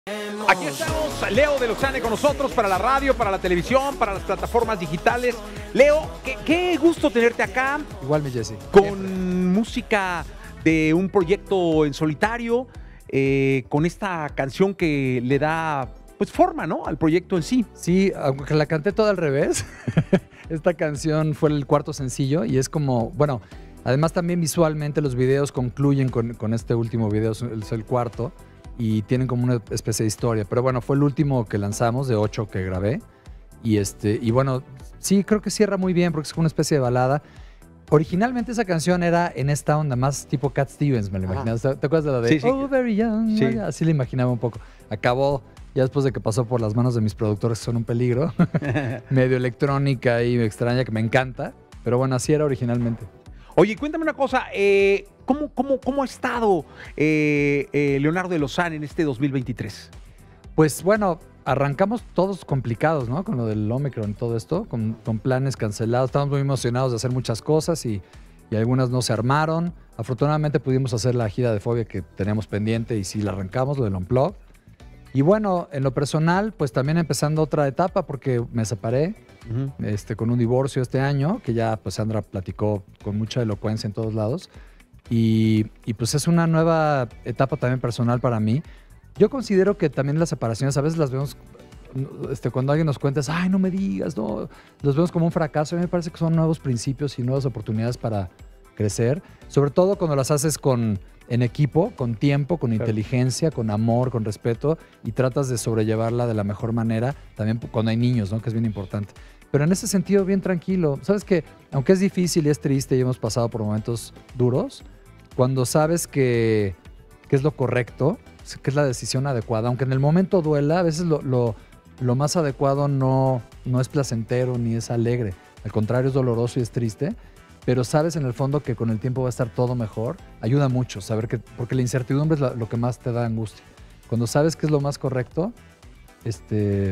Aquí estamos, Leo de Lozane con nosotros para la radio, para la televisión, para las plataformas digitales. Leo, qué gusto tenerte acá. Igual, mi Jesse. Con música de un proyecto en solitario, con esta canción que le da pues forma, ¿no?, al proyecto en sí. Sí, aunque la canté toda al revés. Esta canción fue el cuarto sencillo y es como, bueno, además también visualmente los videos concluyen con este último video, es el cuarto. Y tienen como una especie de historia. Pero bueno, fue el último que lanzamos, de 8 que grabé. Y bueno, sí, creo que cierra muy bien porque es como una especie de balada. Originalmente esa canción era en esta onda, más tipo Cat Stevens, me lo imaginaba. ¿Te acuerdas de la de Sí, sí. Oh, Very Young? Sí. Así le imaginaba un poco. Acabó ya después de que pasó por las manos de mis productores, que son un peligro. Medio electrónica y extraña, que me encanta. Pero bueno, así era originalmente. Oye, cuéntame una cosa, ¿cómo ha estado Leonardo de Lozane en este 2023? Pues bueno, arrancamos todos complicados, ¿no? Con lo del Omicron y todo esto, con planes cancelados. Estábamos muy emocionados de hacer muchas cosas y algunas no se armaron. Afortunadamente pudimos hacer la gira de Fobia que teníamos pendiente y sí la arrancamos, lo del Unplugged. Y bueno, en lo personal, pues también empezando otra etapa porque me separé con un divorcio este año, que ya pues Sandra platicó con mucha elocuencia en todos lados. Y pues es una nueva etapa también personal para mí. Yo considero que también las separaciones a veces las vemos, cuando alguien nos cuenta, ay, no me digas, no, los vemos como un fracaso. A mí me parece que son nuevos principios y nuevas oportunidades para crecer, sobre todo cuando las haces en equipo, con tiempo, con inteligencia, con amor, con respeto, y tratas de sobrellevarla de la mejor manera, también cuando hay niños, ¿no?, que es bien importante. Pero en ese sentido, bien tranquilo. Sabes que, aunque es difícil y es triste y hemos pasado por momentos duros, cuando sabes que es lo correcto, que es la decisión adecuada, aunque en el momento duela, a veces lo más adecuado no es placentero ni es alegre. Al contrario, es doloroso y es triste, pero sabes en el fondo que con el tiempo va a estar todo mejor. Ayuda mucho saber que, porque la incertidumbre es lo que más te da angustia. Cuando sabes que es lo más correcto, pues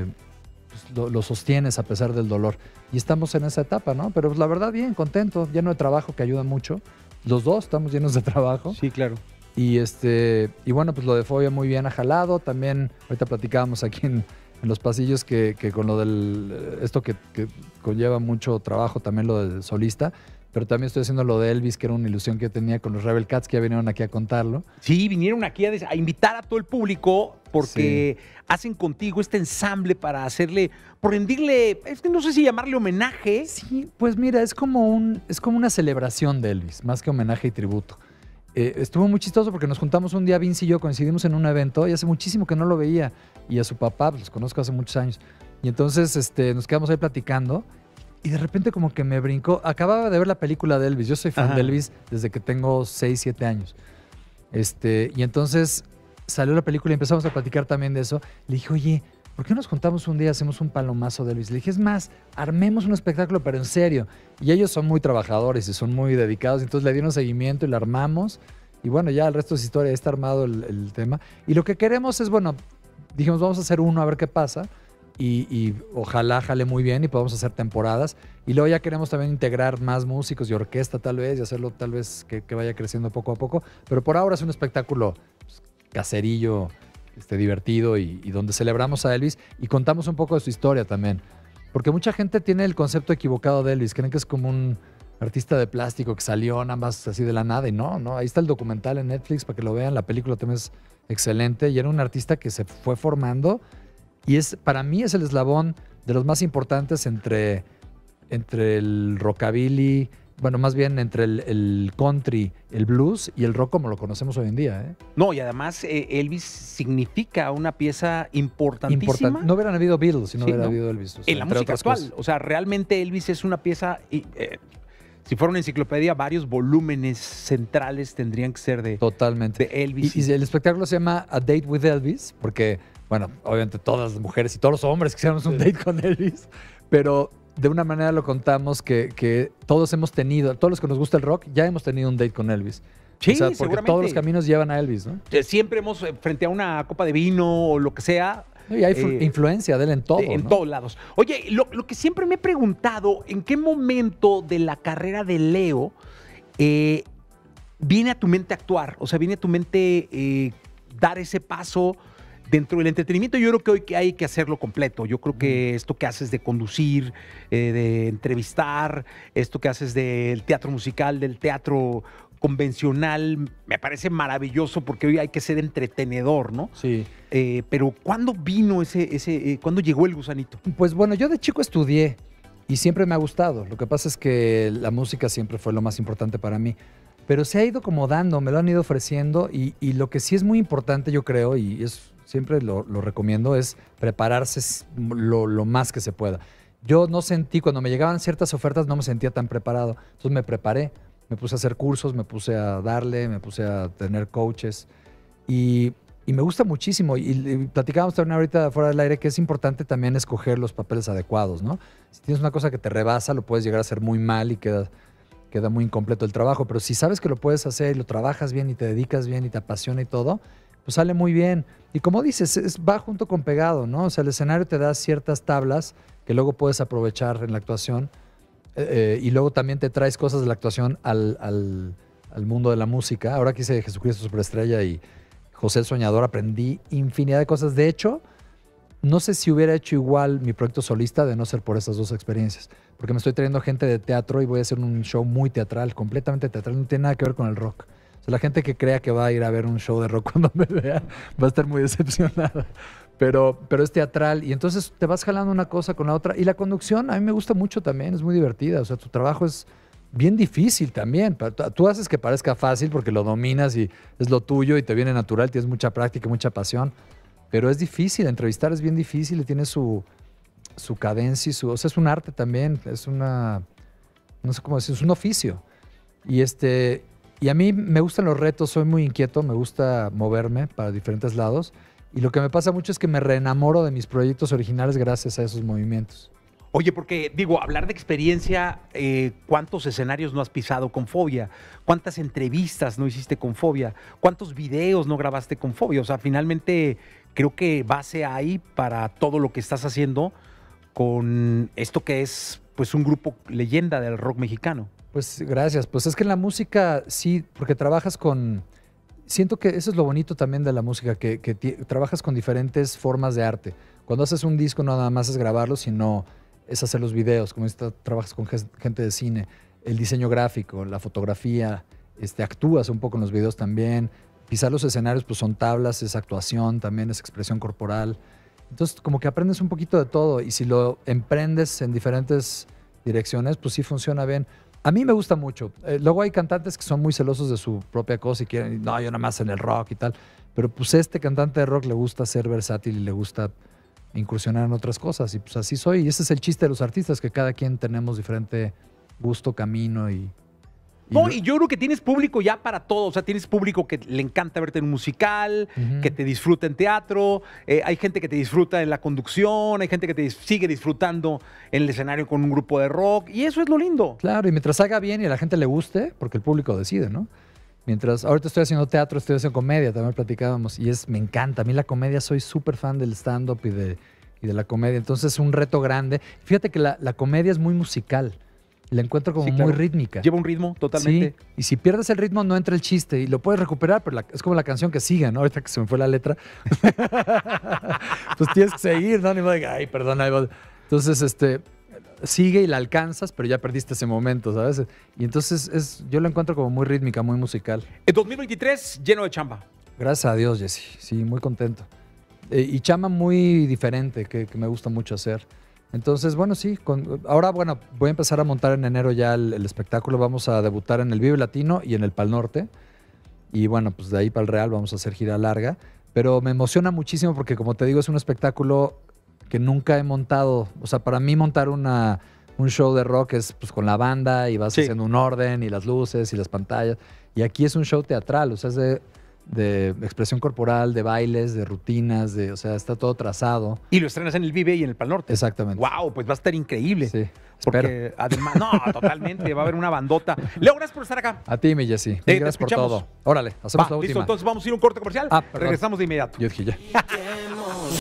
lo sostienes a pesar del dolor. Y estamos en esa etapa, ¿no? Pero pues, la verdad, bien, contento, lleno de trabajo, que ayuda mucho. Los dos estamos llenos de trabajo. Sí, claro. Y bueno, pues lo de Fobia muy bien ha jalado. También, ahorita platicábamos aquí en los pasillos que con lo del esto que conlleva mucho trabajo, también lo de solista. Pero también estoy haciendo lo de Elvis, que era una ilusión que yo tenía con los Rebel Cats, que ya vinieron aquí a contarlo. Sí, vinieron aquí a invitar a todo el público porque hacen contigo este ensamble para por rendirle, es que no sé si llamarle homenaje. Sí, pues mira, es como una celebración de Elvis, más que homenaje y tributo. Estuvo muy chistoso porque nos juntamos un día, Vince y yo coincidimos en un evento y hace muchísimo que no lo veía. Y a su papá, pues los conozco hace muchos años. Y entonces nos quedamos ahí platicando. Y de repente como que me brincó. Acababa de ver la película de Elvis. Yo soy fan de Elvis desde que tengo 6, 7 años. Y entonces salió la película y empezamos a platicar también de eso. Le dije, oye, ¿por qué nos juntamos un día y hacemos un palomazo de Elvis? Le dije, es más, armemos un espectáculo, pero en serio. Y ellos son muy trabajadores y son muy dedicados. Entonces le dieron seguimiento y la armamos. Y bueno, ya el resto es historia. Está armado el tema. Y lo que queremos es, bueno, dijimos, vamos a hacer uno a ver qué pasa. Y ojalá jale muy bien y podamos hacer temporadas. Y luego ya queremos también integrar más músicos y orquesta tal vez y hacerlo tal vez que vaya creciendo poco a poco. Pero por ahora es un espectáculo pues, caserillo, divertido y donde celebramos a Elvis y contamos un poco de su historia también. Porque mucha gente tiene el concepto equivocado de Elvis. Creen que es como un artista de plástico que salió nada más así de la nada. Y no. Ahí está el documental en Netflix para que lo vean. La película también es excelente. Y era un artista que se fue formando. Y para mí es el eslabón de los más importantes entre el rockabilly, bueno, más bien entre el country, el blues y el rock como lo conocemos hoy en día. No, y además Elvis significa una pieza importantísima. No hubieran habido Beatles si no hubiera habido Elvis. O sea, en la música actual. Cosas. O sea, realmente Elvis es una pieza... si fuera una enciclopedia, varios volúmenes centrales tendrían que ser de Elvis. Y el espectáculo se llama A Date with Elvis, porque... Bueno, obviamente todas las mujeres y todos los hombres quisiéramos un date con Elvis, pero de una manera lo contamos que todos hemos tenido, todos los que nos gusta el rock, ya hemos tenido un date con Elvis. Sí, o sea, porque seguramente. Todos los caminos llevan a Elvis, ¿no? Siempre hemos, frente a una copa de vino o lo que sea... Y hay influencia de él en todo, En ¿no? todos lados. Oye, lo que siempre me he preguntado, ¿en qué momento de la carrera de Leo viene a tu mente actuar? O sea, viene a tu mente dar ese paso dentro del entretenimiento yo creo que hoy que hay que hacerlo completo. Yo creo que esto que haces de conducir, de entrevistar, esto que haces del teatro musical, del teatro convencional, me parece maravilloso porque hoy hay que ser entretenedor, ¿no? Sí. Pero ¿cuándo vino cuándo llegó el gusanito? Pues bueno, yo de chico estudié y siempre me ha gustado. Lo que pasa es que la música siempre fue lo más importante para mí. Pero se ha ido como dando, me lo han ido ofreciendo y lo que sí es muy importante, yo creo, y siempre lo recomiendo, es prepararse lo más que se pueda. Yo no sentí, cuando me llegaban ciertas ofertas, no me sentía tan preparado. Entonces me preparé, me puse a hacer cursos, me puse a darle, me puse a tener coaches y me gusta muchísimo. Y platicábamos también ahorita fuera del aire que es importante también escoger los papeles adecuados, ¿no? Si tienes una cosa que te rebasa, lo puedes llegar a hacer muy mal y queda muy incompleto el trabajo. Pero si sabes que lo puedes hacer y lo trabajas bien y te dedicas bien y te apasiona y todo, pues sale muy bien. Y como dices, va junto con pegado, ¿no? O sea, el escenario te da ciertas tablas que luego puedes aprovechar en la actuación y luego también te traes cosas de la actuación al mundo de la música. Ahora que hice Jesucristo Superestrella y José el Soñador, aprendí infinidad de cosas. De hecho, no sé si hubiera hecho igual mi proyecto solista de no ser por esas dos experiencias, porque me estoy trayendo gente de teatro y voy a hacer un show muy teatral, completamente teatral, no tiene nada que ver con el rock. O sea, la gente que crea que va a ir a ver un show de rock cuando me vea va a estar muy decepcionada. Pero es teatral y entonces te vas jalando una cosa con la otra. Y la conducción a mí me gusta mucho también, es muy divertida. O sea, tu trabajo es bien difícil también. Tú haces que parezca fácil porque lo dominas y es lo tuyo y te viene natural, tienes mucha práctica, mucha pasión. Pero es difícil, entrevistar es bien difícil y tiene su cadencia y o sea, es un arte también, es no sé cómo decir, es un oficio. Y a mí me gustan los retos, soy muy inquieto, me gusta moverme para diferentes lados. Y lo que me pasa mucho es que me reenamoro de mis proyectos originales gracias a esos movimientos. Oye, porque digo, hablar de experiencia, ¿cuántos escenarios no has pisado con Fobia? ¿Cuántas entrevistas no hiciste con Fobia? ¿Cuántos videos no grabaste con Fobia? O sea, finalmente creo que base hay para todo lo que estás haciendo con esto que es pues un grupo leyenda del rock mexicano. Pues gracias. Pues es que en la música sí, porque trabajas con... Siento que eso es lo bonito también de la música, que trabajas con diferentes formas de arte. Cuando haces un disco no nada más es grabarlo, sino es hacer los videos, como trabajas con gente de cine, el diseño gráfico, la fotografía, actúas un poco en los videos también. Pisar los escenarios pues son tablas, es actuación, también es expresión corporal. Entonces como que aprendes un poquito de todo y si lo emprendes en diferentes direcciones, pues sí funciona bien. A mí me gusta mucho. Luego hay cantantes que son muy celosos de su propia cosa y quieren, no, yo nada más en el rock y tal. Pero pues cantante de rock le gusta ser versátil y le gusta incursionar en otras cosas. Y pues así soy. Y ese es el chiste de los artistas, que cada quien tenemos diferente gusto, camino y yo creo que tienes público ya para todo. O sea, tienes público que le encanta verte en un musical, que te disfruta en teatro. Hay gente que te disfruta en la conducción, hay gente que te sigue disfrutando en el escenario con un grupo de rock. Y eso es lo lindo. Claro, y mientras haga bien y a la gente le guste, porque el público decide, ¿no? Ahorita estoy haciendo teatro, estoy haciendo comedia, también platicábamos, y me encanta. A mí la comedia, soy súper fan del stand-up y de la comedia. Entonces es un reto grande. Fíjate que la comedia es muy musical. La encuentro como muy rítmica. Lleva un ritmo totalmente. Sí, y si pierdes el ritmo no entra el chiste y lo puedes recuperar, pero es como la canción que sigue, ¿no? Ahorita que se me fue la letra. Pues tienes que seguir, ¿no? Ni modo de, ay, perdón, ahí va. Entonces, sigue y la alcanzas, pero ya perdiste ese momento, ¿sabes? Y entonces yo la encuentro como muy rítmica, muy musical. En 2023, lleno de chamba. Gracias a Dios, Jesse. Sí, muy contento. Y chamba muy diferente, que me gusta mucho hacer. Entonces, bueno, sí. Ahora, bueno, voy a empezar a montar en enero ya el espectáculo. Vamos a debutar en el Vive Latino y en el Pal Norte. Y bueno, pues de ahí para el Real vamos a hacer gira larga. Pero me emociona muchísimo porque, como te digo, es un espectáculo que nunca he montado. O sea, para mí montar un show de rock es pues con la banda y vas haciendo un orden y las luces y las pantallas. Y aquí es un show teatral, o sea, es de expresión corporal, de bailes, de rutinas, o sea, está todo trazado. Y lo estrenas en el Vive y en el Pal Norte. Exactamente. Wow, pues va a estar increíble. Sí, porque espero. además, no, totalmente, va a haber una bandota. Leo, gracias por estar acá. A ti, mi Jessy. Gracias por todo. Órale, hacemos la última. Listo, entonces vamos a ir a un corte comercial. Perdón. Regresamos de inmediato. Yo dije ya.